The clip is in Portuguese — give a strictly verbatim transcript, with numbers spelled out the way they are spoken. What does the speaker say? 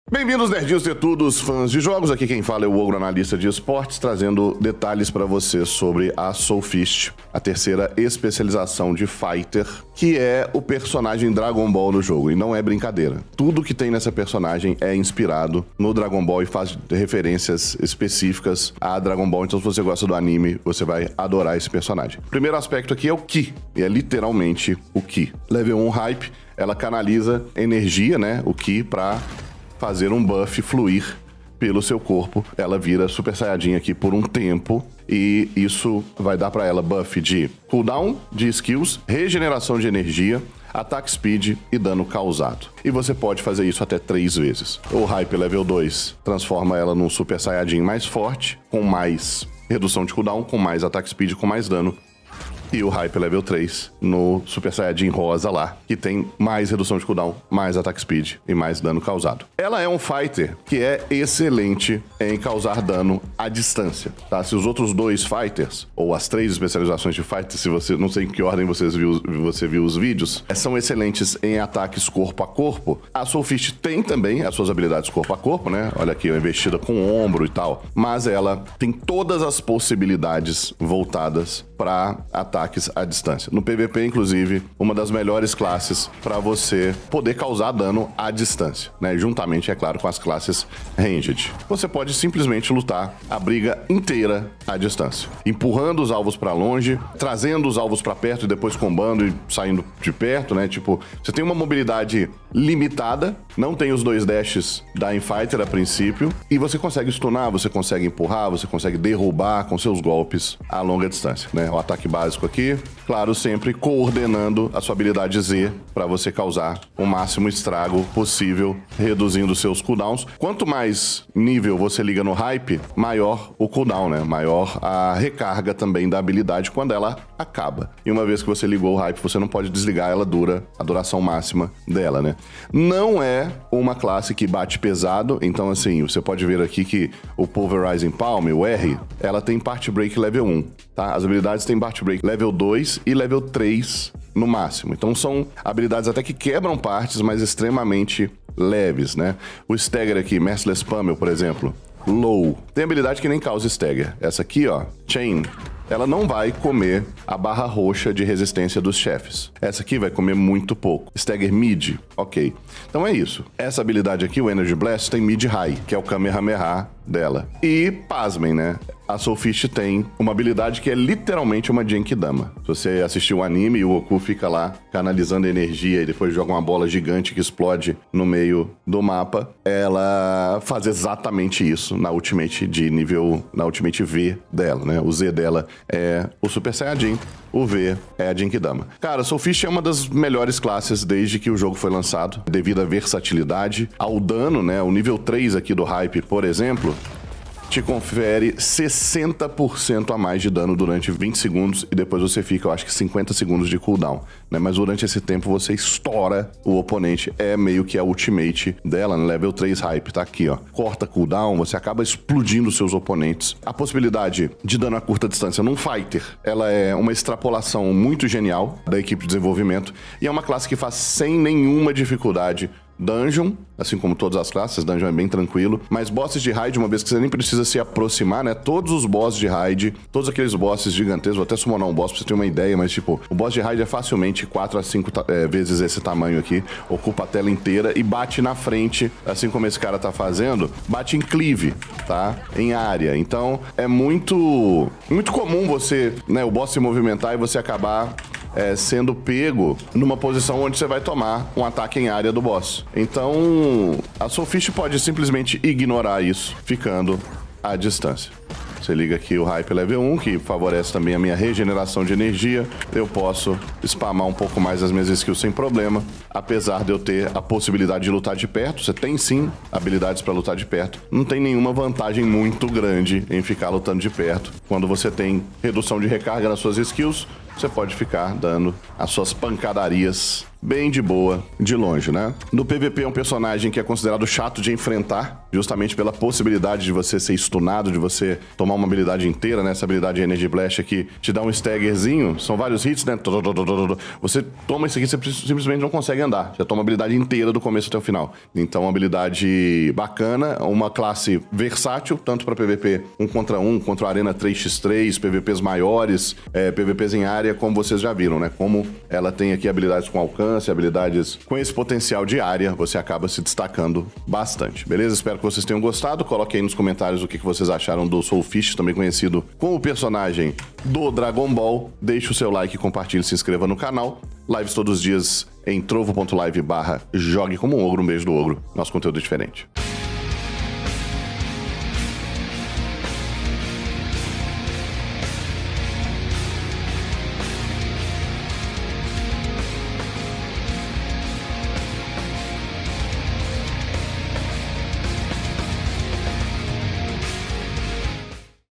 Bem-vindos, nerdinhos tetudos, fãs de jogos. Aqui quem fala é o Ogro, analista de esportes, trazendo detalhes pra você sobre a Soul Fist, a terceira especialização de Fighter, que é o personagem Dragon Ball no jogo. E não é brincadeira. Tudo que tem nessa personagem é inspirado no Dragon Ball e faz referências específicas a Dragon Ball. Então, se você gosta do anime, você vai adorar esse personagem. O primeiro aspecto aqui é o Ki. E é literalmente o Ki. Level um Hype, ela canaliza energia, né? O Ki pra fazer um buff fluir pelo seu corpo. Ela vira Super Saiyajin aqui por um tempo e isso vai dar pra ela buff de cooldown de skills, regeneração de energia, ataque speed e dano causado. E você pode fazer isso até três vezes. O Hype Level dois transforma ela num Super Saiyajin mais forte, com mais redução de cooldown, com mais ataque speed, com mais dano. E o Hype Level três no Super Saiyajin rosa lá, que tem mais redução de cooldown, mais ataque speed e mais dano causado. Ela é um fighter que é excelente em causar dano à distância, tá? Se os outros dois fighters, ou as três especializações de fighter, se você, não sei em que ordem vocês viu, você viu os vídeos, são excelentes em ataques corpo a corpo, a Soul Fist tem também as suas habilidades corpo a corpo, né? Olha aqui, investida com o ombro e tal, mas ela tem todas as possibilidades voltadas para ataques à distância. No P V P, inclusive, uma das melhores classes para você poder causar dano à distância, né? Juntamente, é claro, com as classes Ranged. Você pode simplesmente lutar a briga inteira à distância, empurrando os alvos para longe, trazendo os alvos para perto e depois combando e saindo de perto, né? Tipo, você tem uma mobilidade limitada, não tem os dois dashes da Infighter a princípio, e você consegue stunar, você consegue empurrar, você consegue derrubar com seus golpes a longa distância, né? O ataque básico aqui, claro, sempre coordenando a sua habilidade Z para você causar o máximo estrago possível, reduzindo seus cooldowns. Quanto mais nível você liga no Hype, maior o cooldown, né? Maior a recarga também da habilidade quando ela acaba. E uma vez que você ligou o Hype, você não pode desligar, ela dura a duração máxima dela, né? Não é uma classe que bate pesado, então assim, você pode ver aqui que o Pulverizing Palm, o R, ela tem Part Break Level um, tá? As habilidades têm Part Break Level dois e Level três no máximo. Então são habilidades até que quebram partes, mas extremamente leves, né? O Stagger aqui, Merciless Pummel, por exemplo, Low. Tem habilidade que nem causa Stagger. Essa aqui, ó, Chain, ela não vai comer a barra roxa de resistência dos chefes. Essa aqui vai comer muito pouco. Stagger Mid, ok. Então é isso. Essa habilidade aqui, o Energy Blast, tem Mid High, que é o Kamehameha dela. E, pasmem, né? A Soul Fist tem uma habilidade que é literalmente uma Genkidama. Se você assistiu o anime e o Goku fica lá canalizando energia e depois joga uma bola gigante que explode no meio do mapa, ela faz exatamente isso na Ultimate de nível, na Ultimate V dela, né? O Z dela é o Super Saiyajin, o V é a Genkidama. Cara, a Soul Fist é uma das melhores classes desde que o jogo foi lançado, devido à versatilidade, ao dano, né? O nível três aqui do Hype, por exemplo, te confere sessenta por cento a mais de dano durante vinte segundos e depois você fica, eu acho que cinquenta segundos de cooldown, né? Mas durante esse tempo você estoura o oponente, é meio que a ultimate dela, no level três Hype, tá aqui, ó. Corta cooldown, você acaba explodindo seus oponentes. A possibilidade de dano a curta distância num fighter, ela é uma extrapolação muito genial da equipe de desenvolvimento e é uma classe que faz sem nenhuma dificuldade Dungeon, assim como todas as classes, Dungeon é bem tranquilo, mas bosses de raid, uma vez que você nem precisa se aproximar, né? Todos os bosses de raid, todos aqueles bosses gigantescos, vou até summonar um boss pra você ter uma ideia, mas tipo, o boss de raid é facilmente quatro a cinco é, vezes esse tamanho aqui, ocupa a tela inteira e bate na frente, assim como esse cara tá fazendo, bate em cleave, tá? Em área. Então, é muito, muito comum você, né, o boss se movimentar e você acabar É, sendo pego numa posição onde você vai tomar um ataque em área do boss. Então, a Soul Fist pode simplesmente ignorar isso, ficando à distância. Você liga aqui o Hype Level um, que favorece também a minha regeneração de energia. Eu posso spamar um pouco mais as minhas skills sem problema, apesar de eu ter a possibilidade de lutar de perto. Você tem sim habilidades para lutar de perto. Não tem nenhuma vantagem muito grande em ficar lutando de perto. Quando você tem redução de recarga nas suas skills, você pode ficar dando as suas pancadarias bem de boa, de longe, né? No P V P é um personagem que é considerado chato de enfrentar, justamente pela possibilidade de você ser stunado, de você tomar uma habilidade inteira, né? Essa habilidade Energy Blast aqui te dá um staggerzinho, são vários hits, né? Você toma isso aqui, você simplesmente não consegue andar. Você toma a habilidade inteira do começo até o final. Então, uma habilidade bacana, uma classe versátil, tanto para P V P um contra um, contra a Arena três contra três, P V Ps maiores, é, P V Ps em área, como vocês já viram, né? Como ela tem aqui habilidades com alcance, habilidades com esse potencial de área, você acaba se destacando bastante, beleza? Espero que vocês tenham gostado. Coloque aí nos comentários o que vocês acharam do Soulfist, também conhecido como o personagem do Dragon Ball. Deixe o seu like, compartilhe, se inscreva no canal. Lives todos os dias em trovo ponto live barra jogue como um ogro. Um beijo do ogro. Nosso conteúdo é diferente.